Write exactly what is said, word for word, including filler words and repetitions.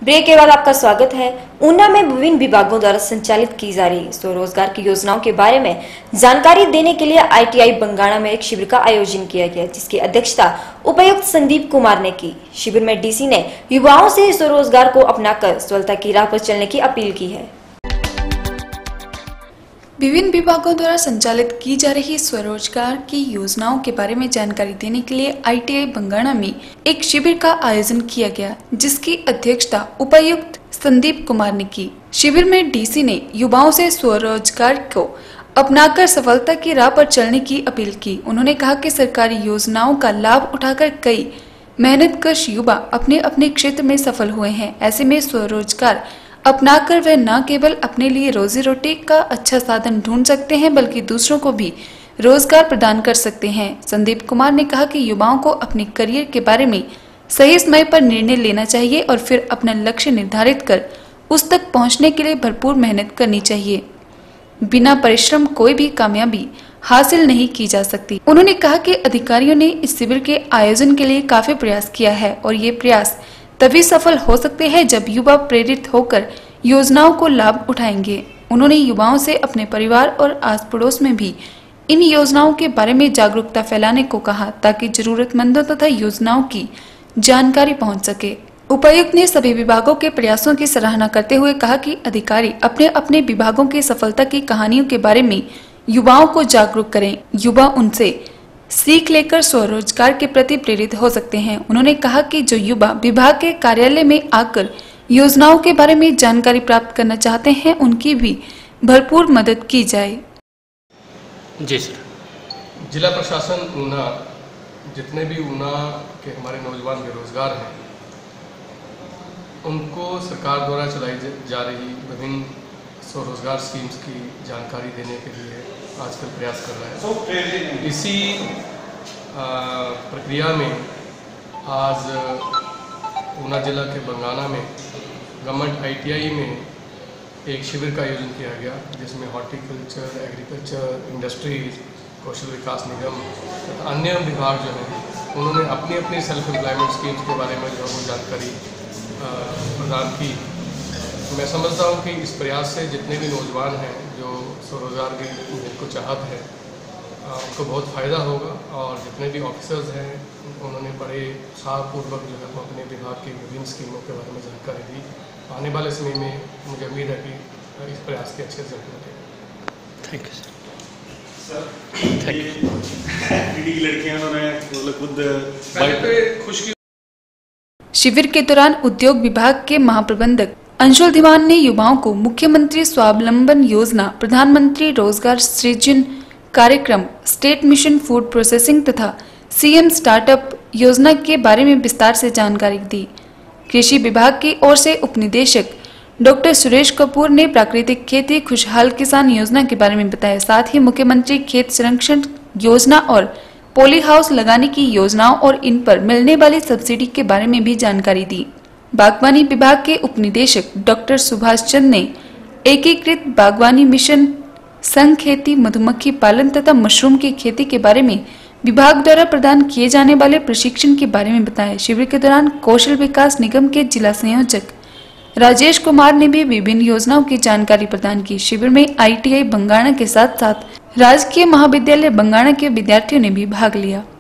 Break के बाद आपका स्वागत है। ऊना में विभिन्न विभागों द्वारा संचालित की जा रही स्वरोजगार की योजनाओं के बारे में जानकारी देने के लिए आई टी आई बंगाणा में एक शिविर का आयोजन किया गया, जिसकी अध्यक्षता उपायुक्त संदीप कुमार ने की। शिविर में डी सी ने युवाओं से स्वरोजगार को अपनाकर सफलता की राह पर चलने की अपील की है। विभिन्न विभागों द्वारा संचालित की जा रही स्वरोजगार की योजनाओं के बारे में जानकारी देने के लिए आई टी आई बंगाणा में एक शिविर का आयोजन किया गया, जिसकी अध्यक्षता उपायुक्त संदीप कुमार ने की। शिविर में डी सी ने युवाओं से स्वरोजगार को अपनाकर सफलता की राह पर चलने की अपील की। उन्होंने कहा कि सरकारी योजनाओं का लाभ उठाकर कई मेहनतकश युवा अपने अपने क्षेत्र में सफल हुए हैं। ऐसे में स्वरोजगार अपनाकर वे न केवल अपने लिए रोजी रोटी का अच्छा साधन ढूंढ सकते हैं, बल्कि दूसरों को भी रोजगार प्रदान कर सकते हैं। संदीप कुमार ने कहा कि युवाओं को अपने करियर के बारे में सही समय पर निर्णय लेना चाहिए और फिर अपना लक्ष्य निर्धारित कर उस तक पहुंचने के लिए भरपूर मेहनत करनी चाहिए। बिना परिश्रम कोई भी कामयाबी हासिल नहीं की जा सकती। उन्होंने कहा कि अधिकारियों ने इस शिविर के आयोजन के लिए काफी प्रयास किया है और ये प्रयास तभी सफल हो सकते हैं जब युवा प्रेरित होकर योजनाओं को लाभ उठाएंगे। उन्होंने युवाओं से अपने परिवार और आस पड़ोस में भी इन योजनाओं के बारे में जागरूकता फैलाने को कहा, ताकि जरूरतमंदों तथा योजनाओं की जानकारी पहुंच सके। उपायुक्त ने सभी विभागों के प्रयासों की सराहना करते हुए कहा कि अधिकारी अपने अपने विभागों की सफलता की कहानियों के बारे में युवाओं को जागरूक करें। युवा उनसे सीख लेकर स्वरोजगार के प्रति प्रेरित हो सकते हैं। उन्होंने कहा कि जो युवा विभाग के कार्यालय में आकर योजनाओं के बारे में जानकारी प्राप्त करना चाहते हैं, उनकी भी भरपूर मदद की जाए। जी सर। जिला प्रशासन ऊना, जितने भी ऊना के हमारे नौजवान बेरोजगार हैं, उनको सरकार द्वारा चलाई जा रही विभिन्न स्वरोजगार स्कीम्स की जानकारी देने के लिए आजकल प्रयास कर रहा है। इसी प्रक्रिया में आज ऊना जिला के बंगाणा में गवर्नमेंट आई टी आई में एक शिविर का आयोजन किया गया, जिसमें हॉर्टिकल्चर, एग्रीकल्चर, इंडस्ट्रीज, कौशल विकास निगम तथा अन्य विभाग जो हैं, उन्होंने अपनी अपनी सेल्फ एम्प्लॉयमेंट स्कीम्स के बारे में जो है जानकारी प्रदान की। मैं समझता हूँ कि इस प्रयास से जितने भी नौजवान हैं जो स्वरोजगार की जिनको चाहत है, उनको बहुत फ़ायदा होगा। और जितने भी ऑफिसर्स हैं, उन्होंने बड़े उत्साहपूर्वक जो है अपने विभाग की विभिन्न स्कीमों के बारे में जानकारी दी। आने वाले समय में मुझे उम्मीद है कि इस प्रयास के अच्छे रिजल्ट मिलेंगे। Thank you sir. सर ये लड़कियां उन्होंने खुद खुश। शिविर के दौरान उद्योग विभाग के महाप्रबंधक अंशुल दीवान ने युवाओं को मुख्यमंत्री स्वावलंबन योजना, प्रधानमंत्री रोजगार सृजन कार्यक्रम, स्टेट मिशन फूड प्रोसेसिंग तथा सी एम स्टार्टअप योजना के बारे में विस्तार से जानकारी दी। कृषि विभाग की ओर से उपनिदेशक डॉक्टर सुरेश कपूर ने प्राकृतिक खेती खुशहाल किसान योजना के बारे में बताया। साथ ही मुख्यमंत्री खेत संरक्षण योजना और पोली हाउस लगाने की योजनाओं और इन पर मिलने वाली सब्सिडी के बारे में भी जानकारी दी। बागवानी विभाग के उपनिदेशक डॉक्टर सुभाष चंद ने एकीकृत बागवानी मिशन, संघ खेती, मधुमक्खी पालन तथा मशरूम की खेती के बारे में विभाग द्वारा प्रदान किए जाने वाले प्रशिक्षण के बारे में बताया। शिविर के दौरान कौशल विकास निगम के जिला संयोजक राजेश कुमार ने भी विभिन्न योजनाओं की जानकारी प्रदान की। शिविर में आई टी आई बंगाणा के साथ साथ राजकीय महाविद्यालय बंगाणा के विद्यार्थियों ने भी भाग लिया।